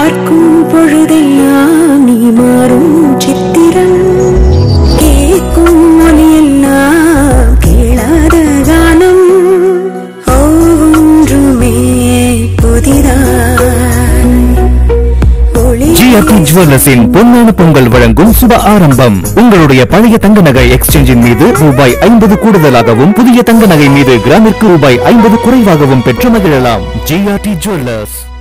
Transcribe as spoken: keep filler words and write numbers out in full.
பார்க்கும் பொழுதெல்லாம் நீ மாறும் சித்திரம் கேட்கும் மொழியெல்லாம் கேளாத கானம் ஒவ்வொன்றுமே புதிதான். ஜிஆர்டி ஜுவல்லர்ஸின் பொன்னான பொங்கல் வழங்கும் சுப ஆரம்பம். உங்களுடைய பழைய தங்க நகை எக்ஸ்சேஞ்சின் மீது ரூபாய் ஐம்பது கூடுதலாகவும் புதிய தங்க நகை மீது கிராமிற்கு ரூபாய் ஐம்பது குறைவாகவும் பெற்று மகிழலாம். GRT jewellers.